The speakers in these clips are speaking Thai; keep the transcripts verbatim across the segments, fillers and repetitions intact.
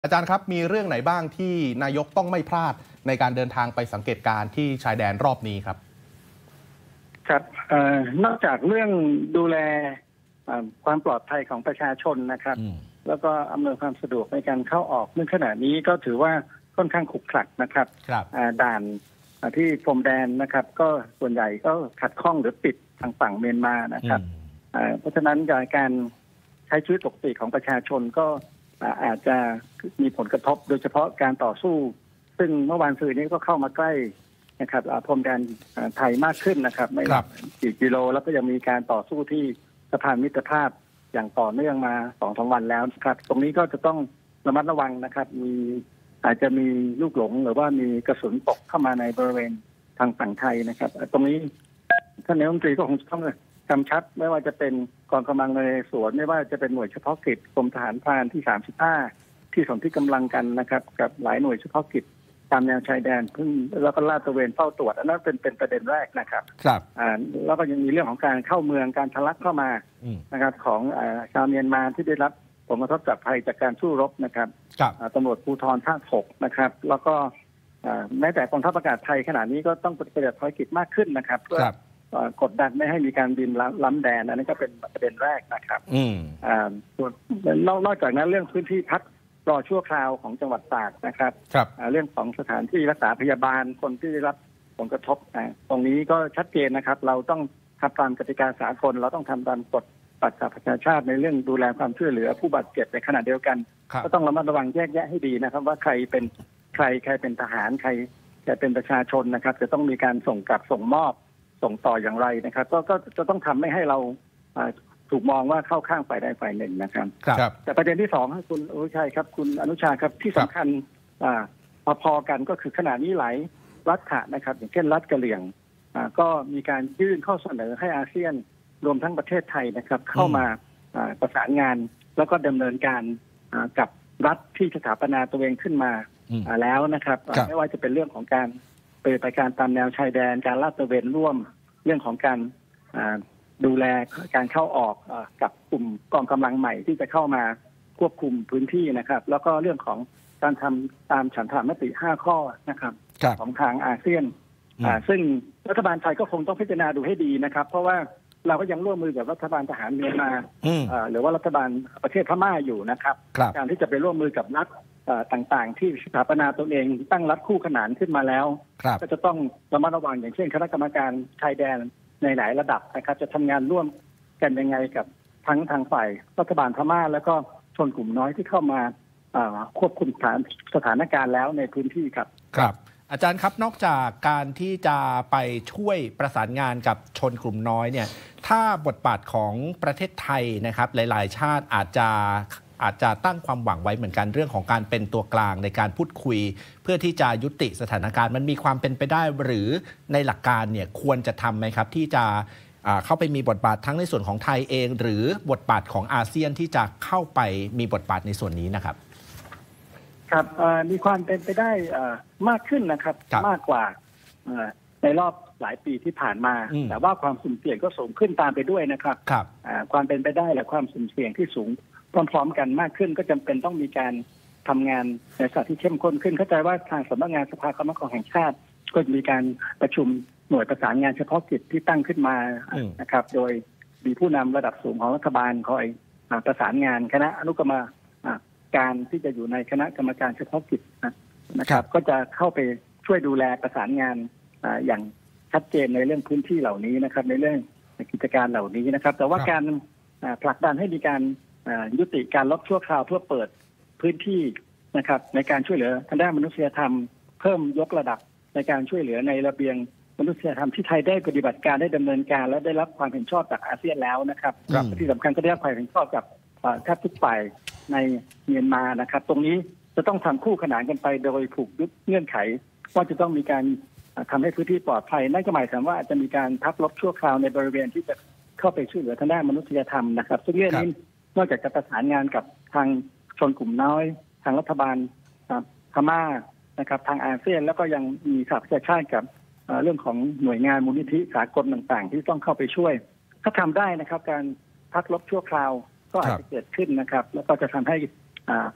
อาจารย์ครับมีเรื่องไหนบ้างที่นายกต้องไม่พลาดในการเดินทางไปสังเกตการณ์ที่ชายแดนรอบนี้ครับครับนอกจากเรื่องดูแลความปลอดภัยของประชาชนนะครับแล้วก็อำนวยความสะดวกในการเข้าออกในขณะนี้ก็ถือว่าค่อนข้างขรุขระนะครับด่านที่พรมแดนนะครับก็ส่วนใหญ่ก็ขัดข้องหรือปิดทางฝั่งเมียนมานะครับเพราะฉะนั้นการใช้ชีวิตปกติของประชาชนก็อาจจะมีผลกระทบโดยเฉพาะการต่อสู้ซึ่งเมื่อวานซืนนี้ก็เข้ามาใกล้นะครับพรมแดนไทยมากขึ้นนะครับไม่กี่กิโลแล้วก็ยังมีการต่อสู้ที่สะพานมิตรภาพอย่างต่อเนื่องมาสองสามวันแล้วครับตรงนี้ก็จะต้องระมัดระวังนะครับมีอาจจะมีลูกหลงหรือว่ามีกระสุนตกเข้ามาในบริเวณทางฝั่งไทยนะครับตรงนี้ท่านนายกรัฐมนตรีก็คงต้องกำชับไม่ว่าจะเป็นกองกำลังนเรศวรไม่ว่าจะเป็นหน่วยเฉพาะกิจกรมทหารพรานที่สามสิบห้าที่สนที่กำลังกันนะครับกับหลายหน่วยเฉพาะกิจตามแนวชายแดนพึ่งแล้วก็ลาดตระเวนเฝ้าตรวจอันนั้นเป็นเป็นประเด็นแรกนะครับครับอ่าแล้วก็ยังมีเรื่องของการเข้าเมืองการทะลักเข้ามานะครับของอ่าชาวเมียนมาที่ได้รับผลกระทบจากภัยจากการสู้รบนะครับตำรวจภูธรภาคหกนะครับแล้วก็แม้แต่กองทัพอากาศไทยขณะนี้ก็ต้องปฏิบัติภารกิจมากขึ้นนะครับเพื่อกดดันไม่ให้มีการบินล้ำแดนอันนี้ก็เป็นประเด็นแรกนะครับอ่านอกจากนั้นเรื่องพื้นที่พักรอชั่วคราวของจังหวัดตากนะครับเรื่องของสถานที่รักษาพยาบาลคนที่ได้รับผลกระทบตรงนี้ก็ชัดเจนนะครับเราต้องทำตามกติกาสากลเราต้องทำตามกฎบัตรสหประชาชาติในเรื่องดูแลความช่วยเหลือผู้บาดเจ็บในขณะเดียวกันก็ต้องระมัดระวังแยกแยะให้ดีนะครับว่าใครเป็นใครใครเป็นทหารใครใครเป็นประชาชนนะครับจะต้องมีการส่งกลับส่งมอบส่งต่ออย่างไรนะครับก็ก็จะต้องทำไม่ให้เราถูกมองว่าเข้าข้างฝ่ายใดฝ่ายหนึ่งนะครับแต่ประเด็นที่สองคุณอนุชัยครับคุณอนุชาครับที่สำคัญพอๆกันก็คือขณะนี้หลายรัฐนะครับอย่างเช่นรัฐกะเหรี่ยงก็มีการยื่นข้อเสนอให้อาเซียนรวมทั้งประเทศไทยนะครับเข้ามาประสานงานแล้วก็ดำเนินการกับรัฐที่สถาปนาตัวเองขึ้นมาแล้วนะครับไม่ว่าจะเป็นเรื่องของการปฏิบัติการตามแนวชายแดนการลาดตระเวนร่วมเรื่องของการดูแลการเข้าออกกับกลุ่มกองกำลังใหม่ที่จะเข้ามาควบคุมพื้นที่นะครับแล้วก็เรื่องของการทำตามฉันทามติห้าข้อนะครับของทางอาเซียนซึ่งรัฐบาลไทยก็คงต้องพิจารณาดูให้ดีนะครับเพราะว่าเราก็ยังร่วมมือกับรัฐบาลทหารเมียนมาหรือว่ารัฐบาลประเทศพม่าอยู่นะครับการที่จะไปร่วมมือกับรัฐต่างๆที่สถาปนาตนเองตั้งรัฐคู่ขนานขึ้นมาแล้วก็จะต้องระมัดระวังอย่างเช่นคณะกรรมการชายแดนในหลายระดับนะครับจะทำงานร่วมกันยังไงกับทั้งทางฝ่ายรัฐบาลพม่าแล้วก็ชนกลุ่มน้อยที่เข้ามาควบคุมสถานสถานการณ์แล้วในพื้นที่ครับครับอาจารย์ครับนอกจากการที่จะไปช่วยประสานงานกับชนกลุ่มน้อยเนี่ยถ้าบทบาทของประเทศไทยนะครับหลายๆชาติอาจจะอาจจะตั้งความหวังไว้เหมือนกันเรื่องของการเป็นตัวกลางในการพูดคุยเพื่อที่จะยุติสถานการณ์มันมีความเป็นไปได้หรือในหลักการเนี่ยควรจะทำไหมครับที่จะเข้าไปมีบทบาททั้งในส่วนของไทยเองหรือบทบาทของอาเซียนที่จะเข้าไปมีบทบาทในส่วนนี้นะครับครับมีความเป็นไปได้มากขึ้นนะครับมากกว่าในรอบหลายปีที่ผ่านมาแต่ว่าความสุ่มเสี่ยงก็สูงขึ้นตามไปด้วยนะครับความเป็นไปได้และความสุ่มเสี่ยงที่สูงพร้อมๆกันมากขึ้นก็จำเป็นต้องมีการทำงานในสถานที่เข้มข้นขึ้นเข้าใจว่าทางสำนักงานสภาความมั่นคงแห่งชาติก็จะมีการประชุมหน่วยประสานงานเฉพาะกิจที่ตั้งขึ้นมานะครับโดยมีผู้นำระดับสูงของรัฐบาลคอยประสานงานคณะอนุกรรมการที่จะอยู่ในคณะกรรมการเฉพาะกิจนะครับก็จะเข้าไปช่วยดูแลประสานงานอย่างชัดเจนในเรื่องพื้นที่เหล่านี้นะครับในเรื่องกิจการเหล่านี้นะครับแต่ว่าการผลักดันให้มีการยุติการล็อกชั่วคราวเพื่อเปิดพื้นที่นะครับในการช่วยเหลือทางด้านมนุษยธรรมเพิ่มยกระดับในการช่วยเหลือในระเบียงมนุษยธรรมที่ไทยได้ปฏิบัติการได้ดำเนินการและได้รับความเห็นชอบจากอาเซียนแล้วนะครับที่สำคัญก็ได้รับความเห็นชอบจากแทบทุกฝ่ายในเมียนมานะครับตรงนี้จะต้องทำคู่ขนานกันไปโดยผูกยึดเงื่อนไขว่าจะต้องมีการทำให้พื้นที่ปลอดภัยนั่นก็หมายถึงว่าอาจจะมีการพักรบชั่วคราวในบริเวณที่จะเข้าไปช่วยเหลือทางด้านมนุษยธรรมนะครับซึ่งเรื่องนี้นอกจากจะประสานงานกับทางชนกลุ่มน้อยทางรัฐบาลพม่านะครับทางอาเซียนแล้วก็ยังมีสหประชาชาติกับเรื่องของหน่วยงานมูลนิธิสากลต่างๆที่ต้องเข้าไปช่วยถ้าทำได้นะครับการพักรบชั่วคราวก็อาจจะเกิดขึ้นนะครับแล้วก็จะทำให้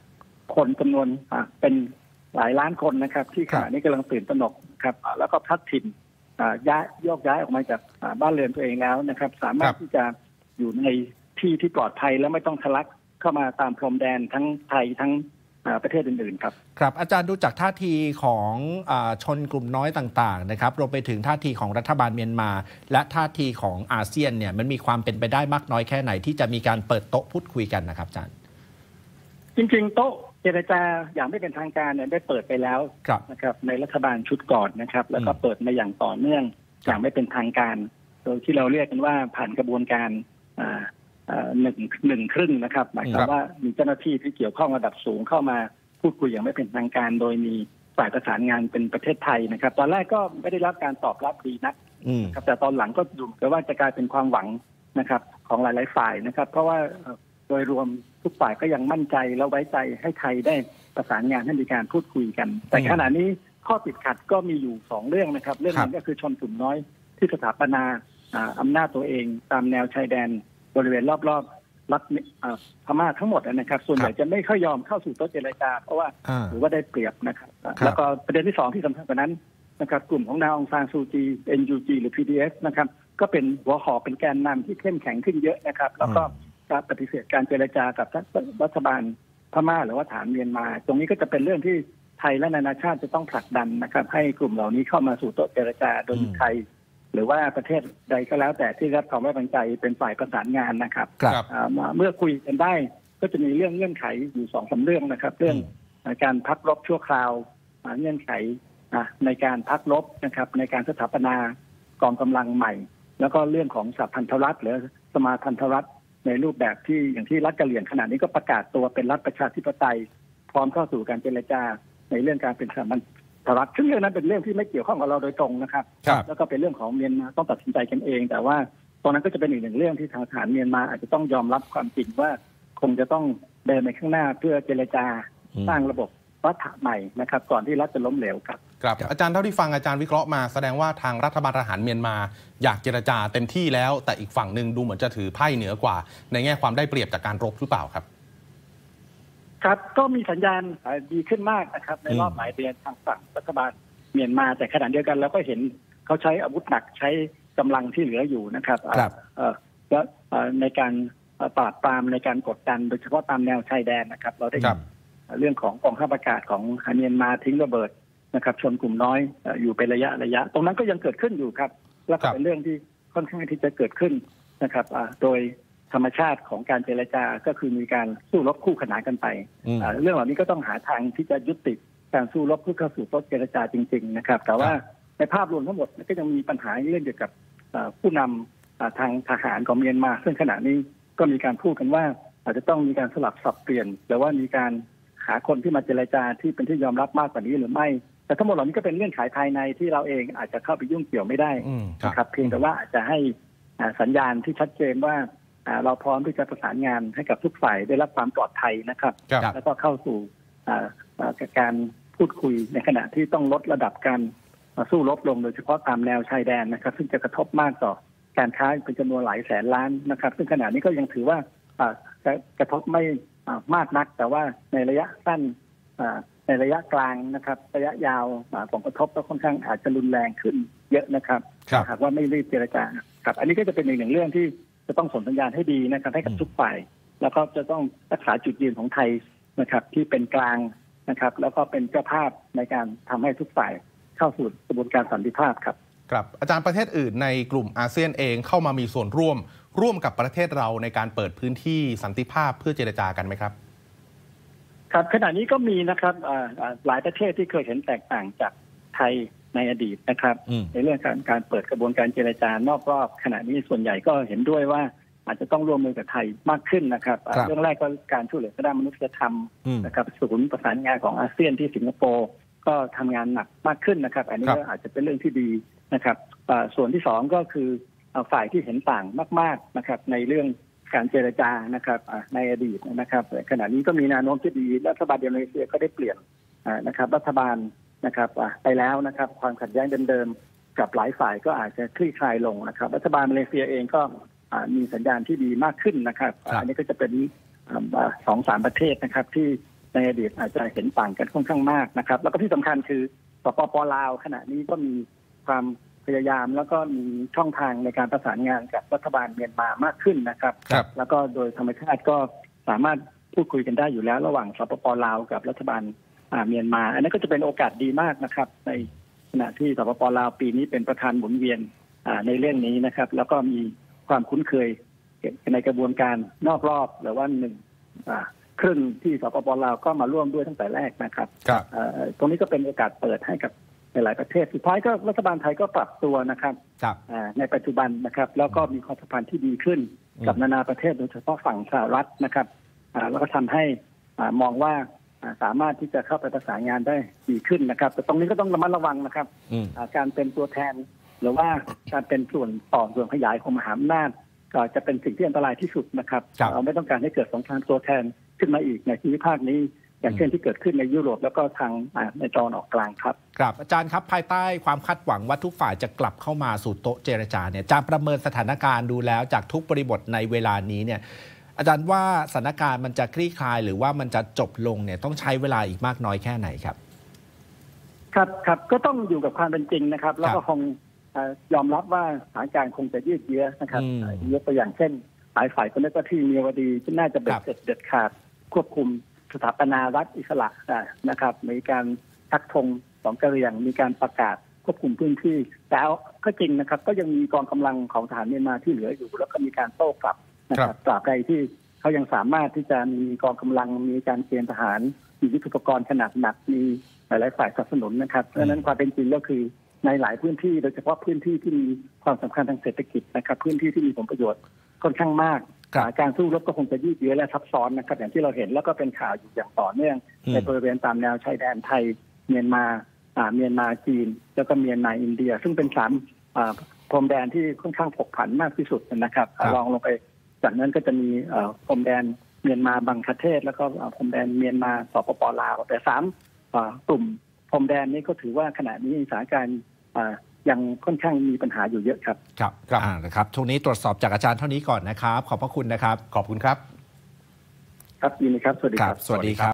คนจำนวนเป็นหลายล้านคนนะครับที่ขณะนี้กำลังตื่นตระหนกครับแล้วก็พลัดถิ่นย้ายโยกย้ายออกมาจากบ้านเรือนตัวเองแล้วนะครับสามารถที่จะอยู่ในที่ที่ปลอดภัยและไม่ต้องทะลักเข้ามาตามพรมแดนทั้งไทยทั้งประเทศอื่นๆครับครับอาจารย์ดูจากท่าทีของอาชนกลุ่มน้อยต่างๆนะครับรวมไปถึงท่าทีของรัฐบาลเมียนมาและท่าทีของอาเซียนเนี่ยมันมีความเป็นไปได้มากน้อยแค่ไหนที่จะมีการเปิดโต๊ะพูดคุยกันนะครับอาจารย์จริงๆโต๊ะเจรจาอย่างไม่เป็นทางการเนี่ยได้เปิดไปแล้วนะครับในรัฐบาลชุดก่อนนะครับแล้วก็เปิดมาอย่างต่อเนื่องอย่างไม่เป็นทางการโดยที่เราเรียกกันว่าผ่านกระบวนการหนึ่งหนึ่งครึ่งนะครับหมายความว่ามีเจ้าหน้าที่ที่เกี่ยวข้องระดับสูงเข้ามาพูดคุยอย่างไม่เป็นทางการโดยมีฝ่ายประสานงานเป็นประเทศไทยนะครับตอนแรกก็ไม่ได้รับการตอบรับดีนักครับแต่ตอนหลังก็ดูเหมือนว่าจะกลายเป็นความหวังนะครับของหลายๆฝ่ายนะครับเพราะว่าโดยรวมทุกฝ่ายก็ยังมั่นใจและไว้ใจให้ไทยได้ประสานงานให้มีการพูดคุยกันแต่ขณะนี้ข้อติดขัดก็มีอยู่สองเรื่องนะครับเรื่องนึงก็คือชนกลุ่มน้อยที่สถาปนาอำนาจตัวเองตามแนวชายแดนบริเวณรอบๆรัฐพม่าทั้งหมดนะครับส่วนใหญ่จะไม่ค่อยยอมเข้าสู่โต๊ะเจรจาเพราะว่าถือว่าได้เปรียบนะครับแล้วก็ประเด็นที่สองที่สำคัญกว่านั้นนะครับกลุ่มของนางองซานซูจี เอ็น ยู จี หรือ พี ดี เอส นะครับก็เป็นหัวหอกเป็นแกนนำที่เข้มแข็งขึ้นเยอะนะครับแล้วก็การปฏิเสธการเจรจากับรัฐบาลพม่าหรือว่าฐานเมียนมาตรงนี้ก็จะเป็นเรื่องที่ไทยและนานาชาติจะต้องผลักดันนะครับให้กลุ่มเหล่านี้เข้ามาสู่โต๊ะเจรจาโดยไทยหรือว่าประเทศใดก็แล้วแต่ที่รับความไว้วางใจเป็นฝ่ายประสานงานนะครับเมื่อคุยกันได้ก็จะมีเรื่องเงื่อนไขอยู่สองสามเรื่องนะครับเรื่องการพักรบชั่วคราวเงื่อนไขในการพักรบนะครับในการสถาปนากองกำลังใหม่แล้วก็เรื่องของสหพันธรัฐหรือสมาพันธรัฐในรูปแบบที่อย่างที่รัฐกะเหรี่ยงขณะนี้ก็ประกาศตัวเป็นรัฐประชาธิปไตยพร้อมเข้าสู่การเจรจาในเรื่องการเป็นสหพันธรัฐซึ่งเรื่องนั้นเป็นเรื่องที่ไม่เกี่ยวข้องกับเราโดยตรงนะครับแล้วก็เป็นเรื่องของเมียนมาต้องตัดสินใจกันเองแต่ว่าตรงนั้นก็จะเป็นอีกหนึ่งเรื่องที่ทางทหารเมียนมาอาจจะต้องยอมรับความจริงว่าคงจะต้องเดินไปข้างหน้าเพื่อเจรจาสร้างระบบรัฐใหม่นะครับก่อนที่รัฐจะล้มเหลวครับครับอาจารย์เท่าที่ฟังอาจารย์วิเคราะห์มาแสดงว่าทางรัฐบาลทหารเมียนมาอยากเจรจาเต็มที่แล้วแต่อีกฝั่งหนึ่งดูเหมือนจะถือไพ่เหนือกว่าในแง่ความได้เปรียบจากการรบหรือเปล่าครับครับก็มีสัญญาณดีขึ้นมากนะครับในรอบหลายเดือนทางฝั่งรัฐบาลเมียนมาแต่ขณะเดียวกันเราก็เห็นเขาใช้อาวุธหนักใช้กำลังที่เหลืออยู่นะครับและในการปราบปรามในการกดดันโดยเฉพาะตามแนวชายแดนนะครับเราได้เรื่องของกองทัพอากาศของเมียนมาทิ้งระเบิดนะครับชนกลุ่มน้อยอยู่เป็นระยะระยะตรงนั้นก็ยังเกิดขึ้นอยู่ครับและก็เป็นเรื่องที่ค่อนข้างที่จะเกิดขึ้นนะครับโดยธรรมชาติของการเจรจาก็คือมีการสู้รบคู่ขนานกันไปเรื่องเหล่านี้ก็ต้องหาทางที่จะยุติการสู้รบเพื่อเข้าสู่โต๊ะเจรจาจริงๆนะครับแต่ว่าในภาพรวมทั้งหมดก็ยังมีปัญหาเรื่องเกี่ยวกับผู้นำทางทหารของเมียนมาซึ่งขณะนี้ก็มีการพูดกันว่าอาจจะต้องมีการสลับสับเปลี่ยนหรือว่ามีการหาคนที่มาเจรจาที่เป็นที่ยอมรับมากกว่านี้หรือไม่แต่ทั้งหมดเหล่านี้ก็เป็นเงื่อนไขภายในที่เราเองอาจจะเข้าไปยุ่งเกี่ยวไม่ได้นะครับเพียงแต่ว่าอาจจะให้สัญญาณที่ชัดเจนว่าเราพร้อมที่จะประสานงานให้กับทุกฝ่ายได้รับความปลอดภัยนะครับแล้วก็เข้าสู่การพูดคุยในขณะที่ต้องลดระดับการสู้รบลงโดยเฉพาะตามแนวชายแดนนะครับซึ่งจะกระทบมากต่อการค้าเป็นจำนวนหลายแสนล้านนะครับซึ่งขณะนี้ก็ยังถือว่ากระทบไม่มากนักแต่ว่าในระยะสั้นในระยะกลางนะครับระยะยาวผลกระทบก็ค่อนข้างอาจจะรุนแรงขึ้นเยอะนะครับหากว่าไม่รีบเจรจาครับอันนี้ก็จะเป็นอีกหนึ่งเรื่องที่จะต้องส่งสัญญาณให้ดีนะครับให้กับทุกฝ่ายแล้วก็จะต้องรักษาจุดยืนของไทยนะครับที่เป็นกลางนะครับแล้วก็เป็นเจ้าภาพในการทำให้ทุกฝ่ายเข้าสู่กระบวนการสันติภาพครับครับอาจารย์ประเทศอื่นในกลุ่มอาเซียนเองเข้ามามีส่วนร่วมร่วมกับประเทศเราในการเปิดพื้นที่สันติภาพเพื่อเจรจากันไหมครับครับขณะนี้ก็มีนะครับหลายประเทศที่เคยเห็นแตกต่างจากไทยในอดีตนะครับในเรื่องการการเปิดกระบวนการเจรจานอกรอบขณะนี้ส่วนใหญ่ก็เห็นด้วยว่าอาจจะต้องร่วมมือกับไทยมากขึ้นนะครับเรื่องแรกก็การช่วยเหลือด้านมนุษยธรรมนะครับศูนย์ประสานงานของอาเซียนที่สิงคโปร์ก็ทำงานหนักมากขึ้นนะครับอันนี้ก็อาจจะเป็นเรื่องที่ดีนะครับส่วนที่สองก็คือฝ่ายที่เห็นต่างมากๆนะครับในเรื่องการเจรจานะครับในอดีตนะครับขณะนี้ก็มีแนวโน้มที่ดีรัฐบาลอินโดนีเซียก็ได้เปลี่ยนนะครับรัฐบาลนะครับไปแล้วนะครับความขัดแย้งเดิมๆกับหลายฝ่ายก็อาจจะคลี่คลายลงนะครับรัฐบาลมาเลเซียเองก็มีสัญญาณที่ดีมากขึ้นนะครับอันนี้ก็จะเป็นสองสามประเทศนะครับที่ในอดีตอาจจะเห็นต่างกันค่อนข้างมากนะครับแล้วก็ที่สำคัญคือสปป.ลาวขณะนี้ก็มีความพยายามแล้วก็มีช่องทางในการประสานงานกับรัฐบาลเมียนมามากขึ้นนะครับแล้วก็โดยธรรมชาติก็สามารถพูดคุยกันได้อยู่แล้วระหว่างสปป.ลาวกับรัฐบาลเมียนมาอันนี้ก็จะเป็นโอกาสดีมากนะครับในขณะที่สปป.ลาวปีนี้เป็นประธานหมุนเวียนในเรื่องนี้นะครับแล้วก็มีความคุ้นเคยในกระบวนการนอกรอบหรือว่าหนึ่งครึ่งที่สปป.ลาวก็มาร่วมด้วยตั้งแต่แรกนะครับตรงนี้ก็เป็นโอกาสเปิดให้กับหลายประเทศสุดท้ายก็รัฐบาลไทยก็ปรับตัวนะครับในปัจจุบันนะครับแล้วก็มีความสัมพันธ์ที่ดีขึ้นกับนานาประเทศโดยเฉพาะฝั่งสหรัฐนะครับแล้วก็ทำให้มองว่าสามารถที่จะเข้าไปประสานงานได้ดีขึ้นนะครับแต่ตรงนี้ก็ต้องระมัดระวังนะครับการเป็นตัวแทนหรือว่าการเป็นส่วนต่อส่วนขยายของมหาอำนาจก็จะเป็นสิ่งที่อันตรายที่สุดนะครับเราไม่ต้องการให้เกิดสงครามตัวแทนขึ้นมาอีกในภูมิภาคนี้อย่างเช่นที่เกิดขึ้นในยุโรปแล้วก็ทางในตะวันออกกลางครับครับอาจารย์ครับภายใต้ความคาดหวังว่าทุกฝ่ายจะกลับเข้ามาสู่โต๊ะเจรจาเนี่ยอาจารย์ประเมินสถานการณ์ดูแล้วจากทุกบริบทในเวลานี้เนี่ยอาจารย์ว่าสถานการณ์มันจะคลี่คลายหรือว่ามันจะจบลงเนี่ยต้องใช้เวลาอีกมากน้อยแค่ไหนครับครับครับก็ต้องอยู่กับความเป็นจริงนะครับแล้วก็คงยอมรับว่าสถานการณ์คงจะยืดเยื้อนะครับยกตัวอย่างเช่นหลายฝ่ายก็นึกว่าที่เมียวดีที่น่าจะเบ็ดเสร็จเด็ดขาดควบคุมสถาปนารัฐอิสระนะครับมีการทักธงสองกะเหรี่ยงมีการประกาศควบคุมพื้นที่แต่ก็จริงนะครับก็ยังมีกองกำลังของทหารเมียนมาที่เหลืออยู่แล้วก็มีการโต้กลับนะครับตราบใดที่เขายังสามารถที่จะมีกองกำลังมีการเกณฑ์ทหารมียุทโธปกรณ์ขนาดหนักมีหลายๆฝ่ายสนับสนุนนะครับเพราะฉะนั้นความเป็นจริงก็คือในหลายพื้นที่โดยเฉพาะพื้นที่ที่มีความสำคัญทางเศรษฐกิจนะครับพื้นที่ที่มีผลประโยชน์ค่อนข้างมากการสู้รบก็คงจะยืดเยื้อและซับซ้อนนะครับอย่างที่เราเห็นแล้วก็เป็นข่าวอยู่อย่างต่อเนื่องในบริเวณตามแนวชายแดนไทยเมียนมาเมียนมาจีนแล้วก็เมียนมาอินเดียซึ่งเป็นสามพรมแดนที่ค่อนข้างผกผันมากที่สุดนะครับลองลงไปจากนั้นก็จะมีพรมแดนเมียนมาบังคเทศแล้วก็พรมแดนเมียนมาสปป.ลาวแต่สามกลุ่มพรมแดนนี้ก็ถือว่าขณะนี้สถานการณ์ยังค่อนข้างมีปัญหาอยู่เยอะครับครับครับนะครับช่วงนี้ตรวจสอบจากอาจารย์เท่านี้ก่อนนะครับขอบพระคุณนะครับขอบคุณครับครับยินดีครับสวัสดีครับสวัสดีครับ